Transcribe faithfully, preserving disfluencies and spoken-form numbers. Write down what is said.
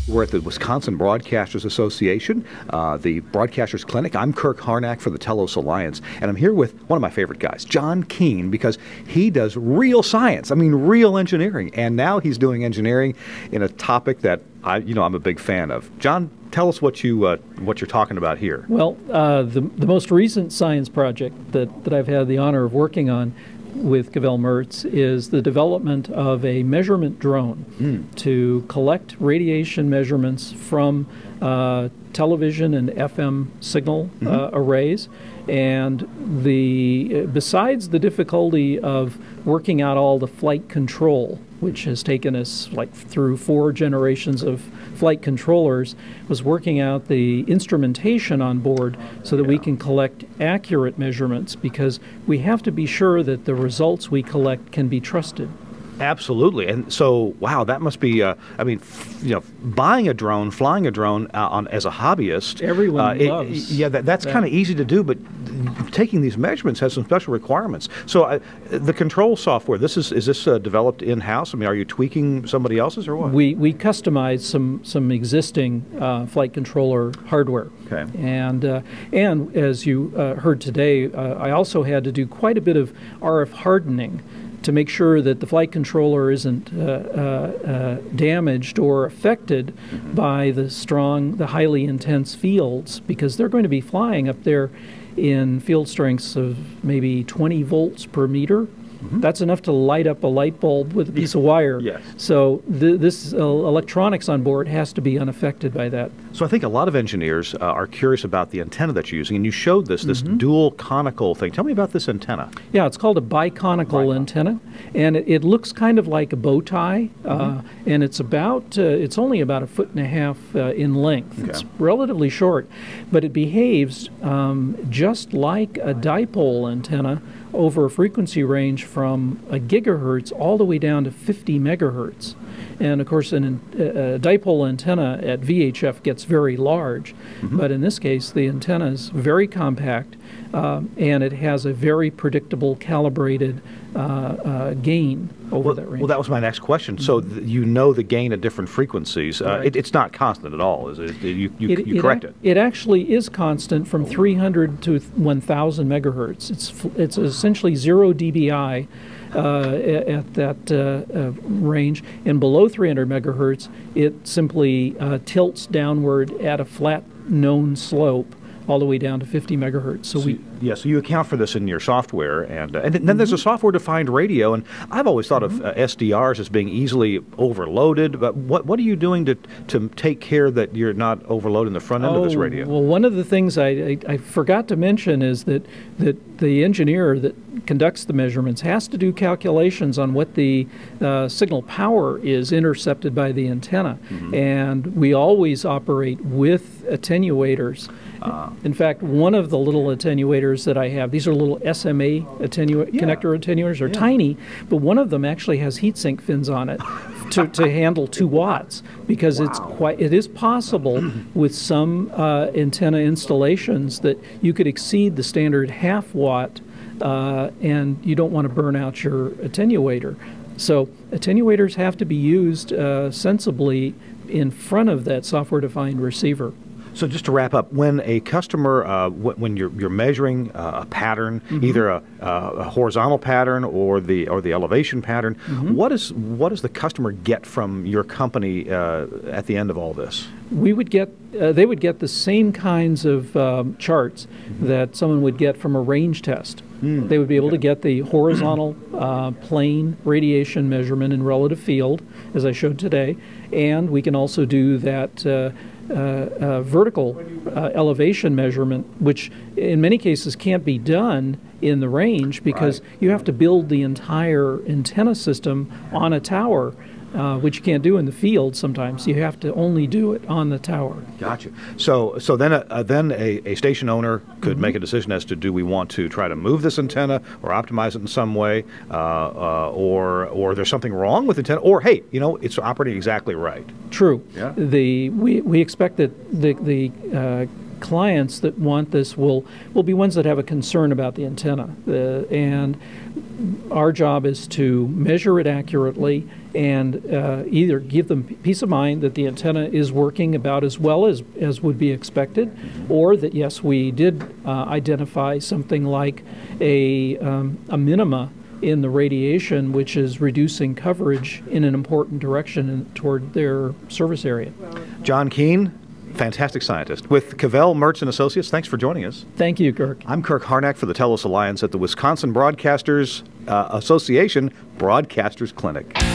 We're at the Wisconsin Broadcasters Association, uh, the Broadcasters Clinic. I'm Kirk Harnack for the Telos Alliance, and I'm here with one of my favorite guys, John Kean, because he does real science, I mean real engineering, and now he's doing engineering in a topic that I, you know, I'm a big fan of. John, tell us what you uh, what you're talking about here. Well, uh, the the most recent science project that that I've had the honor of working on with Cavell Mertz is the development of a measurement drone mm. to collect radiation measurements from uh, television and F M signal mm-hmm. uh, arrays. And the besides the difficulty of working out all the flight control, which has taken us like through four generations of flight controllers, was working out the instrumentation on board so that yeah. we can collect accurate measurements, because we have to be sure that the results we collect can be trusted. Absolutely. And so, wow, that must be, uh, I mean, f you know, buying a drone, flying a drone uh, on, as a hobbyist. Everyone uh, loves it, Yeah, that, that's that. kind of easy to do, but taking these measurements has some special requirements. So uh, the control software, this is, is this uh, developed in-house? I mean, are you tweaking somebody else's or what? We, we customized some, some existing uh, flight controller hardware. Okay. And, uh, and as you uh, heard today, uh, I also had to do quite a bit of R F hardening to make sure that the flight controller isn't uh, uh, uh, damaged or affected mm-hmm. by the strong, the highly intense fields, because they're going to be flying up there in field strengths of maybe twenty volts per meter. Mm-hmm. That's enough to light up a light bulb with a piece of wire. Yes. So th this uh, electronics on board has to be unaffected by that. So I think a lot of engineers uh, are curious about the antenna that you're using, and you showed this, this mm-hmm. dual conical thing. Tell me about this antenna. Yeah, it's called a biconical Bicon. antenna, and it, it looks kind of like a bow tie, mm-hmm. uh, and it's about, uh, it's only about a foot and a half uh, in length. Okay. It's relatively short, but it behaves um, just like a dipole antenna over a frequency range from a gigahertz all the way down to fifty megahertz. And of course, an, a dipole antenna at V H F gets very large, mm-hmm. but in this case, the antenna is very compact, um, and it has a very predictable, calibrated uh, uh, gain over well, that range. Well, that was my next question. So th you know the gain at different frequencies. Uh, right. it, it's not constant at all, is it? You, you, it, you it correct it. It actually is constant from three hundred to one thousand megahertz. It's, it's essentially zero D B I. Uh, at that uh, uh, range, and below three hundred megahertz, it simply uh, tilts downward at a flat known slope all the way down to fifty megahertz. So, so we yeah, so you account for this in your software, and uh, and then mm-hmm. there's a software-defined radio, and I've always thought mm-hmm. of uh, S D Rs as being easily overloaded. But what what are you doing to to take care that you're not overloading the front end oh, of this radio? Well, one of the things I, I I forgot to mention is that that the engineer that conducts the measurements has to do calculations on what the uh, signal power is intercepted by the antenna, mm-hmm. and we always operate with attenuators. Uh, In fact, one of the little attenuators that I have, these are little S M A attenua yeah. connector attenuators, are yeah. tiny, but one of them actually has heatsink fins on it to, to handle two watts, because wow. it's quite, it is possible with some uh, antenna installations that you could exceed the standard half watt, uh, and you don't want to burn out your attenuator. So attenuators have to be used uh, sensibly in front of that software-defined receiver. So just to wrap up, when a customer, uh, w when you're you're measuring uh, a pattern, mm-hmm. either a, uh, a horizontal pattern or the or the elevation pattern, mm-hmm. what is what does the customer get from your company uh, at the end of all this? We would get, uh, they would get the same kinds of um, charts mm-hmm. that someone would get from a range test. Mm. They would be able okay. to get the horizontal uh, plane radiation measurement in relative field, as I showed today, and we can also do that uh, uh, uh, vertical uh, elevation measurement, which in many cases can't be done in the range because right. you have to build the entire antenna system on a tower. Uh, which you can't do in the field sometimes. You have to only do it on the tower. Gotcha. So, so then, a, uh, then a, a station owner could mm-hmm. make a decision as to do we want to try to move this antenna or optimize it in some way, uh, uh, or or there's something wrong with the antenna, or hey, you know, it's operating exactly right. True. Yeah. The we we expect that the the uh, clients that want this will will be ones that have a concern about the antenna, uh, and our job is to measure it accurately and uh, either give them peace of mind that the antenna is working about as well as, as would be expected, or that yes, we did uh, identify something like a, um, a minima in the radiation, which is reducing coverage in an important direction in, toward their service area. John Kean, fantastic scientist, with Cavell Mertz Associates. Thanks for joining us. Thank you, Kirk. I'm Kirk Harnack for the Telos Alliance at the Wisconsin Broadcasters uh, Association Broadcasters Clinic.